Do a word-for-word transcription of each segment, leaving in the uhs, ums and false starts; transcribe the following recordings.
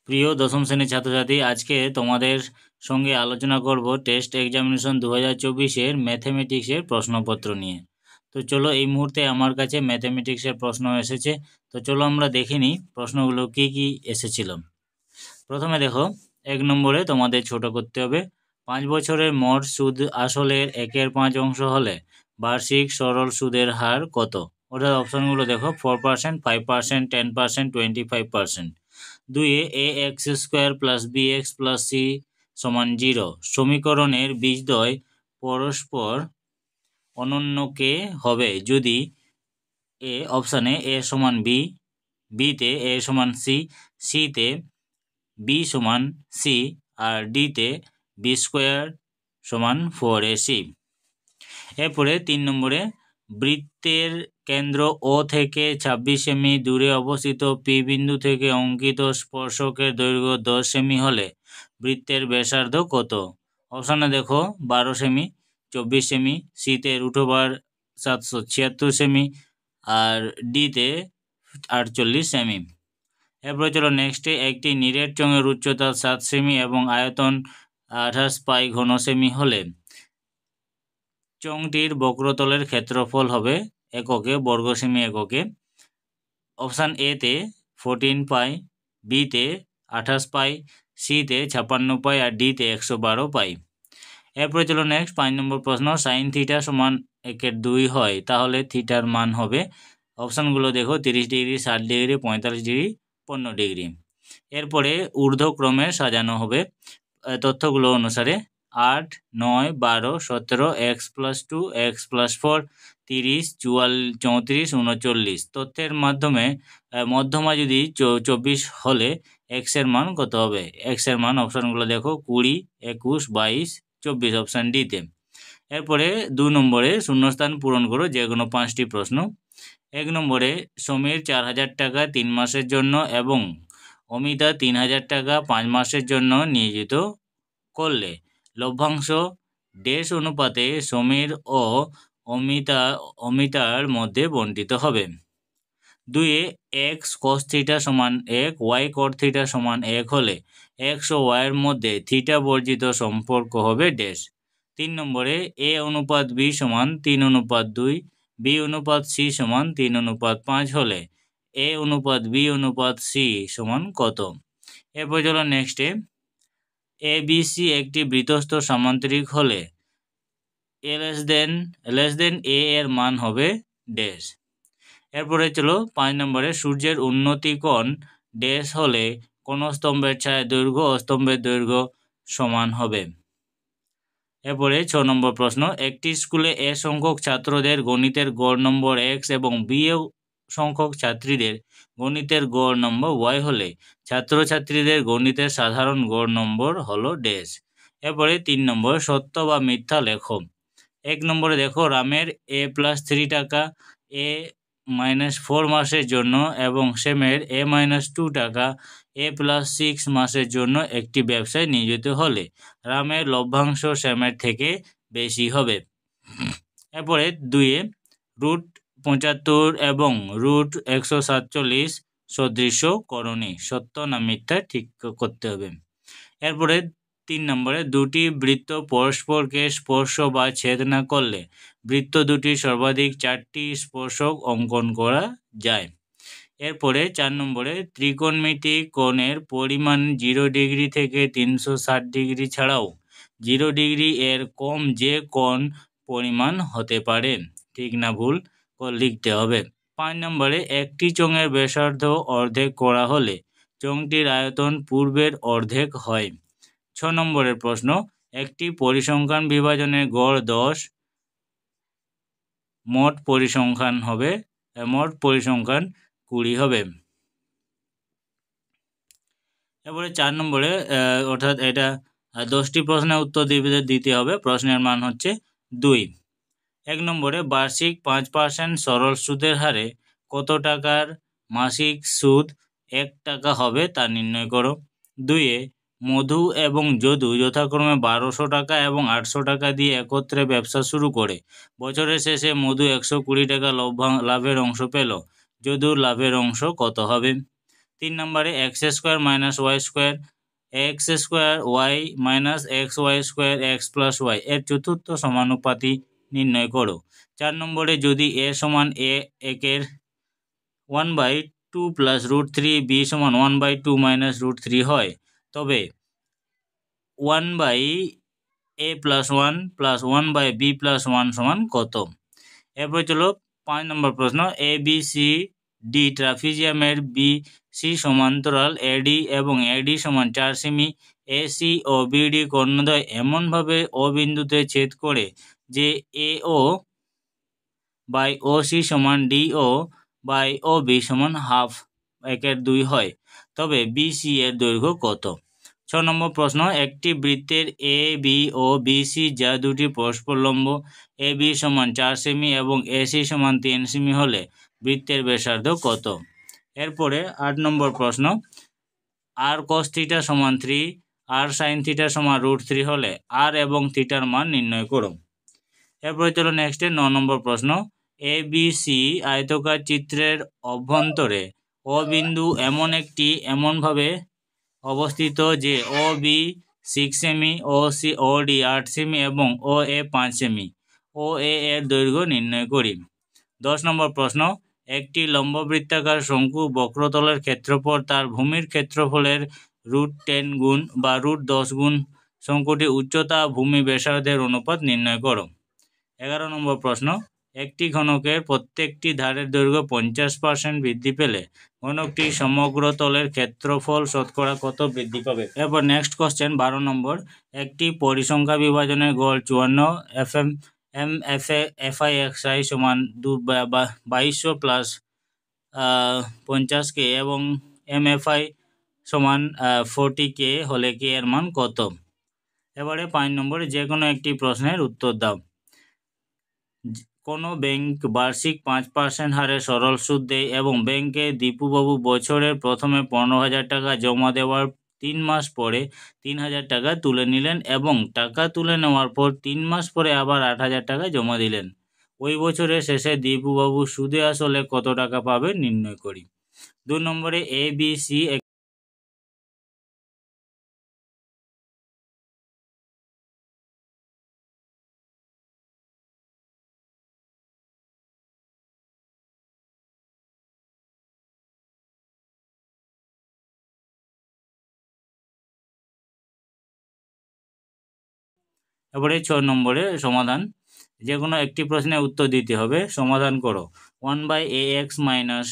প্রিয় দশম শ্রেণীর ছাত্রছাত্রী, আজকে তোমাদের সঙ্গে আলোচনা করব টেস্ট এক্সামিনেশন দু হাজার চব্বিশের ম্যাথমেটিক্সের প্রশ্নপত্র নিয়ে। তো চলো, এই মুহূর্তে আমার কাছে ম্যাথমেটিক্সের প্রশ্ন এসেছে। তো চলো আমরা দেখে নিই প্রশ্নগুলো কি কি এসেছিল। প্রথমে দেখো, এক নম্বরে তোমাদের ছোট করতে হবে, পাঁচ বছরের মোট সুদ আসলের একের পাঁচ অংশ হলে বার্ষিক সরল সুদের হার কত? অর্থাৎ অপশনগুলো দেখো, four percent, five percent, ten percent, twenty five percent. দুইয়ে A X square plus B X plus C সমান জিরো সমীকরণের বীজদ্বয় পরস্পর অনন্যকে হবে যদি এ অপশানে এ সমান বি, বিতে এ সমান সি, সিতে বি সমান সি আর ডিতে বি স্কোয়ার সমান ফোর এ সি। এরপরে তিন নম্বরে, বৃত্তের কেন্দ্র ও থেকে ছাব্বিশ সেমি দূরে অবস্থিত পি বিন্দু থেকে অঙ্কিত স্পর্শকের দৈর্ঘ্য দশ সেমি হলে বৃত্তের ব্যাসার্ধ কত? অপশানে দেখো, বারো সেমি, চব্বিশ সেমি, সিতে রুট ওভার সাতশো ছিয়াত্তর সেমি আর ডিতে আটচল্লিশ সেমি। এরপরে চলো নেক্সটে, একটি নিরেট চোঙের উচ্চতা সাত সেমি এবং আয়তন আঠাশ পাই ঘন সেমি হলে চোঙটির বক্রতলের ক্ষেত্রফল হবে এককে বর্গ সেমি এককে। অপশান এতে ফোরটিন পাই, বিতে আঠাশ পাই, সিতে ছাপ্পান্ন পাই আর ডিতে একশো বারো পাই। এরপরে চলো নেক্সট, পাঁচ নম্বর প্রশ্ন, সাইন থিটা সমান একের দুই হয় তাহলে থিটার মান হবে? অপশানগুলো দেখো, তিরিশ ডিগ্রি, ষাট ডিগ্রি, পঁয়তাল্লিশ ডিগ্রি, পনেরো ডিগ্রি। এরপরে ঊর্ধ্বক্রমে সাজানো হবে তথ্যগুলো অনুসারে, আট, নয়, বারো, সতেরো, X plus two, X plus four, তিরিশ, চুয়াল চৌত্রিশ, উনচল্লিশ। তথ্যের মাধ্যমে মধ্যমা যদি চব্বিশ হলে এক্সের মান কত হবে? এক্সের মান অপশানগুলো দেখো, কুড়ি, একুশ, বাইশ, চব্বিশ, অপশান ডিতে। এরপরে দু নম্বরে শূন্যস্থান পূরণ করো যে কোনো পাঁচটি প্রশ্ন। এক নম্বরে, সমীর চার হাজার টাকা তিন মাসের জন্য এবং অমিতা তিন হাজার টাকা পাঁচ মাসের জন্য নিয়োজিত করলে লভ্যাংশ ড্যাশ অনুপাতে সমীর ও অমিতা অমিতার মধ্যে বণ্টিত হবে। দুইয়ে, এক্স কস থিটা সমান এক, ওয়াই কট থিটা সমান এক হলে এক্স ও ওয়াইয়ের মধ্যে থিটা বর্জিত সম্পর্ক হবে ড্যাশ। তিন নম্বরে, এ অনুপাত বি সমান তিন অনুপাত দুই, বি অনুপাত সি সমান তিন অনুপাত পাঁচ হলে এ অনুপাত বি অনুপাত সি সমান কত? এরপর চলো নেক্সটে, এ বি সি একটি বৃত্তস্থ সামান্তরিক হলে এ লেস দেন লেস দেন এ এর মান হবে ড্যাশ। এরপরে চলো পাঁচ নম্বরে, সূর্যের উন্নতি কোণ ড্যাশ হলে কোন স্তম্ভের ছায়া দৈর্ঘ্য ও স্তম্ভের দৈর্ঘ্য সমান হবে? এরপরে ছ নম্বর প্রশ্ন, একটি স্কুলে এ সংখ্যক ছাত্রদের গণিতের গড় নম্বর এক্স এবং বি সংখ্যক ছাত্রীদের গণিতের গড় নম্বর ওয়াই হলে ছাত্রছাত্রীদের গণিতের সাধারণ গড় নম্বর হলো ড্যাশ। এরপরে তিন নম্বর, সত্য বা মিথ্যা লেখো। এক নম্বরে দেখো, রামের এ প্লাস থ্রি টাকা এ মাইনাস ফোর মাসের জন্য এবং শ্যামের এ মাইনাস টু টাকা এ প্লাস সিক্স মাসের জন্য একটি ব্যবসায় নিয়োজিত হলে রামের লভ্যাংশ শ্যামের থেকে বেশি হবে। এরপরে দুইয়ে, রুট পঁচাত্তর এবং রুট একশো সাতচল্লিশ সদৃশ্য করণী, সত্য না মিথ্যা ঠিক করতে হবে। এরপরে তিন নম্বরে, দুটি বৃত্ত পরস্পরকে স্পর্শ বা ছেদ না করলে বৃত্ত দুটি সর্বাধিক চারটি স্পর্শক অঙ্কন করা যায়। এরপরে চার নম্বরে, ত্রিকোণমিতিক কোণের পরিমাণ জিরো ডিগ্রি থেকে তিনশো ষাট ডিগ্রি ছাড়াও জিরো ডিগ্রি এর কম যে কোণ পরিমাণ হতে পারে, ঠিক না ভুল লিখতে হবে। পাঁচ নম্বরে, একটি চোঙের ব্যাসার্ধ অর্ধেক করা হলে চোঙটির আয়তন পূর্বের অর্ধেক হয়। ছ নম্বরের প্রশ্ন, একটি পরিসংখ্যান বিভাজনের গড় দশ, মোট পরিসংখ্যান হবে মোট পরিসংখ্যান কুড়ি হবে। এরপরে চার নম্বরে, অর্থাৎ এটা দশটি প্রশ্নের উত্তর দিতে হবে। প্রশ্নের মান হচ্ছে দুই। এক নম্বরে, বার্ষিক পাঁচ পার্সেন্ট সরল সুদের হারে কত টাকার মাসিক সুদ এক টাকা হবে তা নির্ণয় করো। দুইয়ে, মধু এবং যদু যথাক্রমে বারোশো টাকা এবং আটশো টাকা দিয়ে একত্রে ব্যবসা শুরু করে বছরের শেষে মধু একশো কুড়ি টাকা লভ্যাং লাভের অংশ পেল, যদুর লাভের অংশ কত হবে? তিন নম্বরে X square minus Y square, X square Y minus X Y square X plus Y এর চতুর্থ সমানুপাতি নির্ণয় করো। চার নম্বরে যদি এ সমান এ একের one by two plus root three, B সমান one by two minus root three হয়, তবে one by A plus one plus one by B plus one সমান কত? এরপর চলো পাঁচ নম্বর প্রশ্ন, এ বি সি ডি ট্রাপিজিয়ামের বি সি সমান্তরাল এডি এবং এডি সমান চার সেমি, এ সি ও বিডি কর্ণদ্বয় এমনভাবে ও বিন্দুতে ছেদ করে যে A O by O C সমান D O by O B সমান হাফ একের দুই হয়, তবে বি সি এর দৈর্ঘ্য কত? ছ নম্বর প্রশ্ন, একটি বৃত্তের এ বি ও বি সি যা দুটি পরস্পর লম্ব, এ বি সমান চার সেমি এবং এ সি সমান তিন সেমি হলে বৃত্তের ব্যাসার্ধ কত? এরপরে আট নম্বর প্রশ্ন, আর কস থিটা সমান থ্রি, আর সাইন থিটা সমান রুট থ্রি হলে আর এবং থিটার মান নির্ণয় করো। এরপরে চলো নেক্সটে ন নম্বর প্রশ্ন, এ বি সি আয়তকার চিত্রের অভ্যন্তরে ও বিন্দু এমন একটি এমনভাবে অবস্থিত যে ও বি সিক্স সেমি, ও সি ও ডি আট সেমি এবং ও এ পাঁচ সেমি, ও এ এর দৈর্ঘ্য নির্ণয় করি। দশ নম্বর প্রশ্ন, একটি লম্ববৃত্তাকার শঙ্কু বক্রতলের ক্ষেত্রফল তার ভূমির ক্ষেত্রফলের রুট টেন গুণ বা রুট দশ গুণ, শঙ্কুটি উচ্চতা ভূমি ব্যাসার্ধের অনুপাত নির্ণয় করো। এগারো নম্বর প্রশ্ন, একটি ঘনকের প্রত্যেকটি ধারের দৈর্ঘ্য পঞ্চাশ পার্সেন্ট বৃদ্ধি পেলে ঘনকটি সমগ্র তলের ক্ষেত্রফল শতকরা কত বৃদ্ধি পাবে? এরপর নেক্সট কোশ্চেন বারো নম্বর, একটি পরিসংখ্যা বিভাজনের গড় চুয়ান্ন, F M M F A F I X I সমান দু বাইশশো প্লাস পঞ্চাশ কে এবং এম এফ আই সমান ফোরটি কে হলে কে এর মান কত? এবারে পাঁচ নম্বরে যে কোনো একটি প্রশ্নের উত্তর দাও। কোনো ব্যাংক বার্ষিক পাঁচ পার্সেন্ট হারে সরল সুদ দেয় এবং ব্যাংকে দীপুবাবু বছরের প্রথমে পনেরো হাজার টাকা জমা দেওয়ার তিন মাস পরে তিন হাজার টাকা তুলে নিলেন এবং টাকা তুলে নেওয়ার পর তিন মাস পরে আবার আট হাজার টাকা জমা দিলেন। ওই বছরের শেষে দীপুবাবু সুদে আসলে কত টাকা পাবে নির্ণয় করি। দুই নম্বরে এ বি সি এবারে ছয় নম্বরে সমাধান, যে কোনো একটি প্রশ্নের উত্তর দিতে হবে। সমাধান করো। One by A X minus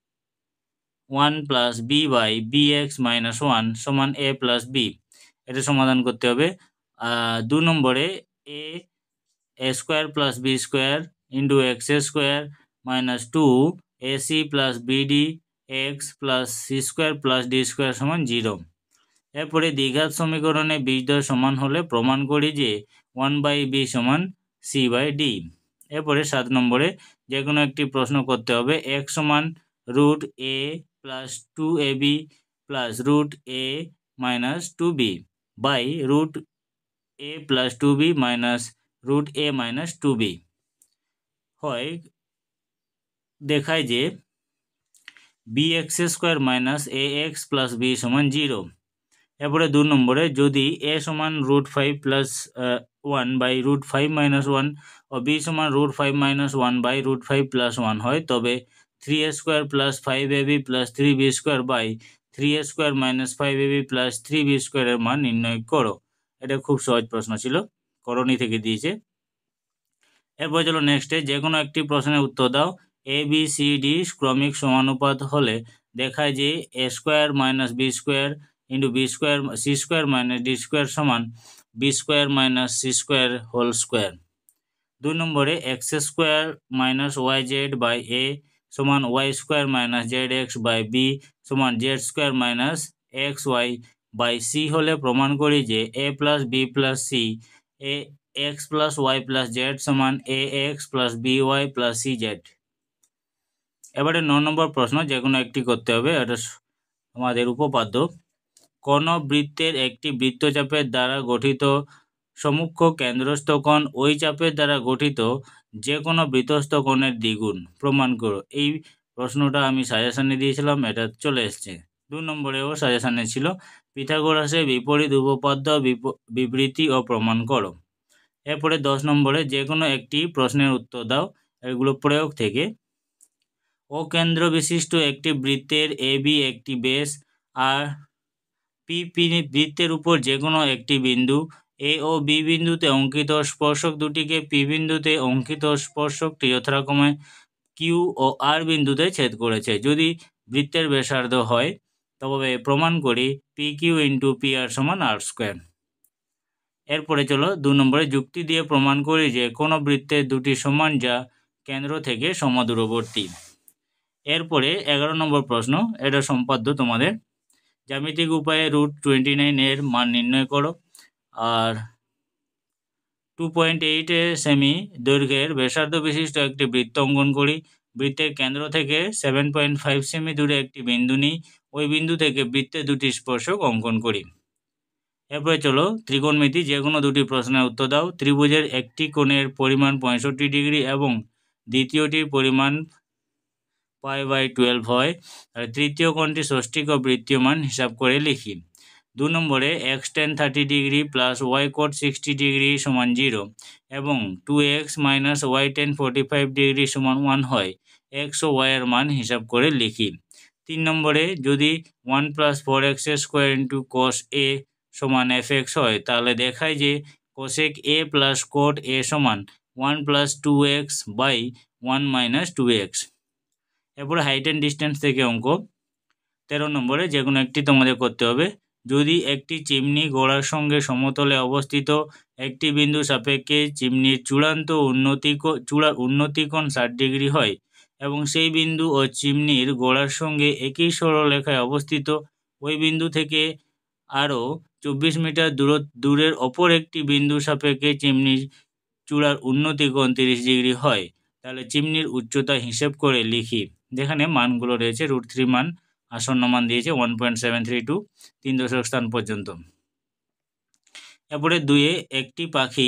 one plus B by B X minus one সমান এ প্লাস বি, এটা সমাধান করতে হবে। দু নম্বরে A A square plus B square into X square minus two A C plus BD X plus C square plus D square সমান zero. এরপরে দ্বিঘাত সমীকরণে বীজদ্বয় সমান হলে প্রমাণ করি যে ওয়ান বাই বি সমান সি বাই ডি। এরপরে সাত নম্বরে যে কোনো একটি প্রশ্ন করতে হবে। এক্স সমান root A plus two A B plus root A minus two B by root A plus two B minus root A minus two B হয়, দেখায় যে B X square minus A X plus B সমান zero. এরপরে দু নম্বরে যদি A সমান root five plus one by root five minus one ও বি সমান root five minus one by root five plus one হয়, তবে three A square plus five A B plus three B square by three A square minus five A B plus three B স্কোয়ারের মান নির্ণয় করো। এটা খুব সহজ প্রশ্ন ছিল, করণী থেকে দিয়েছে। এরপর চলো নেক্সটে যে কোনো একটি প্রশ্নের উত্তর দাও। এ বি সি ডি ক্রমিক সমানুপাত হলে দেখায় যে A square minus B square into B square C square minus D square সমান B square minus C square whole square. দুই নম্বরে X square minus Y Z by A সমান Y square minus Z X by B সমান Z square minus X Y by C হলে প্রমাণ করি যে A plus B plus C A X plus Y plus Z সমান A X plus B Y plus C Z. এবারে ন নম্বর প্রশ্ন যে কোনো একটি করতে হবে, এটা আমাদের উপপাদ্য। কোন বৃত্তের একটি বৃত্তচাপের দ্বারা গঠিত সমুখ্য কেন্দ্রস্থ কোণ ওই চাপের দ্বারা গঠিত যে কোনো বৃত্তস্থ কোণের দ্বিগুণ, প্রমাণ করো। এই প্রশ্নটা আমি সাজেশনে দিয়েছিলাম, এটা চলে এসছে। দু নম্বরেও সাজেশানে ছিল পিথাগোরাসের বিপরীত উপপাদ্য বিবৃতি ও প্রমাণ করো। এরপরে দশ নম্বরে যে কোনো একটি প্রশ্নের উত্তর দাও, এগুলো প্রয়োগ থেকে। ও কেন্দ্র বিশিষ্ট একটি বৃত্তের এ বি একটি বেস আর পি পি বৃত্তের উপর যে কোনো একটি বিন্দু এ ও বি বিন্দুতে অঙ্কিত স্পর্শক দুটিকে পি বিন্দুতে অঙ্কিত স্পর্শকটি যথাক্রমে কিউ ও আর বিন্দুতে ছেদ করেছে। যদি বৃত্তের ব্যাসার্ধ হয় তবে প্রমাণ করি P Q into P R সমান আর স্কোয়ার। এরপরে চলো দু নম্বরে যুক্তি দিয়ে প্রমাণ করি যে কোনো বৃত্তের দুটি সমান যা কেন্দ্র থেকে সমদূরবর্তী। এরপরে এগারো নম্বর প্রশ্ন, এটা সম্পাদ্য তোমাদের। জ্যামিতিক উপায়ে রুট টোয়েন্টি নাইন এর মান নির্ণয় করো। আর টু পয়েন্ট এইট সেমি দৈর্ঘ্যের ব্যাসার্ধ বিশিষ্ট একটি বৃত্ত অঙ্কন করি। বৃত্তের কেন্দ্র থেকে সেভেন পয়েন্ট ফাইভ সেমি দূরে একটি বিন্দু নিই। ওই বিন্দু থেকে বৃত্তের দুটি স্পর্শক অঙ্কন করি। এরপরে চলো ত্রিকোণমিতি, যে কোনো দুটি প্রশ্নের উত্তর দাও। ত্রিভুজের একটি কোণের পরিমাণ পঁয়ষট্টি ডিগ্রি এবং দ্বিতীয়টির পরিমাণ পাই বাই টুয়েলভ হয়, আর তৃতীয় কোণটি ষষ্ঠিক ও বৃত্তীয়মান হিসাব করে লিখি। দু নম্বরে X tan thirty degree plus Y cot sixty degree সমান জিরো এবং two X minus Y tan forty five degree সমান ওয়ান হয়, এক্স ও ওয়াইয়ের মান হিসাব করে লিখি। তিন নম্বরে যদি one plus four X square into cos A সমান এফ এক্স হয়, তাহলে দেখায় যে cosec A plus cot A সমান one plus two X by one minus two X. এরপরে হাইট অ্যান্ড ডিস্টেন্স থেকে অঙ্ক। তেরো নম্বরে যে কোনো একটি তোমাদের করতে হবে। যদি একটি চিমনি গোড়ার সঙ্গে সমতলে অবস্থিত একটি বিন্দু সাপেক্ষে চিমনির চূড়ান্ত উন্নতি চূড়ার উন্নতিকোণ ষাট ডিগ্রি হয় এবং সেই বিন্দু ও চিমনির গোড়ার সঙ্গে একই সরলরেখায় অবস্থিত ওই বিন্দু থেকে আরও চব্বিশ মিটার দূর দূরের অপর একটি বিন্দু সাপেক্ষে চিমনির চূড়ার উন্নতিকোণ তিরিশ ডিগ্রি হয়, তাহলে চিমনির উচ্চতা হিসেব করে লিখি। যেখানে মানগুলো রয়েছে রুট থ্রি মান, আসন্ন মান দিয়েছে one point seven three two তিন দশক স্থান পর্যন্ত। এরপরে দুইয়ে একটি পাখি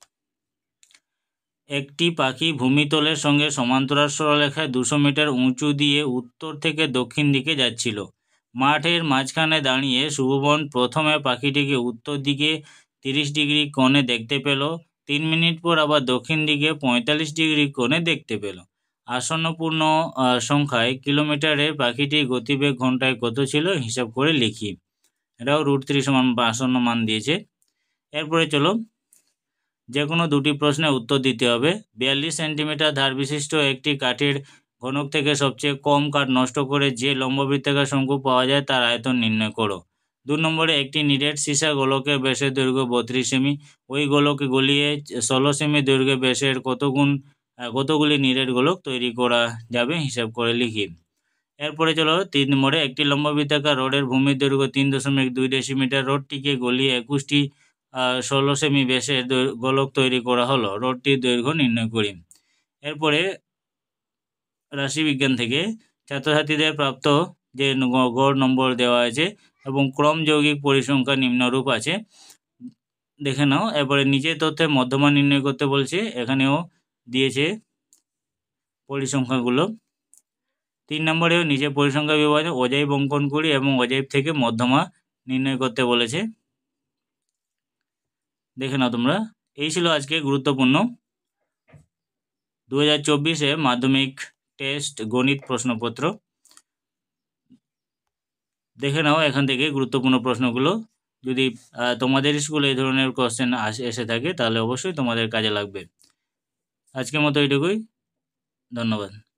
একটি পাখি ভূমিতলের সঙ্গে সমান্তরাল সরলরেখায় দুশো মিটার উঁচু দিয়ে উত্তর থেকে দক্ষিণ দিকে যাচ্ছিল। মাঠের মাঝখানে দাঁড়িয়ে শুভবন প্রথমে পাখিটিকে উত্তর দিকে তিরিশ ডিগ্রি কোণে দেখতে পেল, তিন মিনিট পর আবার দক্ষিণ দিকে পঁয়তাল্লিশ ডিগ্রি কোণে দেখতে পেল। আসন্ন পূর্ণ সংখ্যায় কিলোমিটারে পাখিটির গতিবেগ ঘন্টায় কত ছিল হিসাব করে লিখি। এটাও রুট থ্রি সমান আসন্ন মান দিয়েছে। এরপরে চলো যে কোনো দুটি প্রশ্নের উত্তর দিতে হবে। বিয়াল্লিশ সেন্টিমিটার ধার বিশিষ্ট একটি কাঠের ঘনক থেকে সবচেয়ে কম কাঠ নষ্ট করে যে লম্ববৃত্তাকার শঙ্কু পাওয়া যায় তার আয়তন নির্ণয় করো। দু নম্বরে একটি নিরেট সীসা গোলকের ব্যাসের দৈর্ঘ্য বত্রিশ সেমি, ওই গোলকে গলিয়ে ষোলো সেমি দৈর্ঘ্য ব্যাসের কত গুণ কতগুলি নিরেট গোলক তৈরি করা যাবে হিসাব করে লিখি। এরপরে চলো তিন নম্বরে একটি লম্ববৃত্তাকার রডের ভূমির দৈর্ঘ্য তিন দশমিক দুই ডেসিমিটার, রডটিকে গলিয়ে একুশটি ষোলো সেমি ব্যাসের গোলক তৈরি করা হলো, রডটির দৈর্ঘ্য নির্ণয় করি। এরপরে রাশিবিজ্ঞান থেকে ছাত্রছাত্রীদের প্রাপ্ত যে গড় নম্বর দেওয়া আছে এবং ক্রম যৌগিক পরিসংখ্যা নিম্নরূপ আছে, দেখে নাও। এরপরে নিচের তথ্যে মধ্যমান নির্ণয় করতে বলছে, এখানেও দিয়েছে পরিসংখ্যাগুলো। তিন নম্বরেও নিচে পরিসংখ্যা বিভাগে অজাইব অঙ্কন করি এবং অজাইব থেকে মধ্যমা নির্ণয় করতে বলেছে, দেখে নাও তোমরা। এই ছিল আজকে গুরুত্বপূর্ণ দু হাজার চব্বিশে মাধ্যমিক টেস্ট গণিত প্রশ্নপত্র। দেখে নাও এখান থেকে গুরুত্বপূর্ণ প্রশ্নগুলো। যদি তোমাদের স্কুলে এই ধরনের কোশ্চেন এসে থাকে তাহলে অবশ্যই তোমাদের কাজে লাগবে। আজকের মতো এইটুকুই, ধন্যবাদ।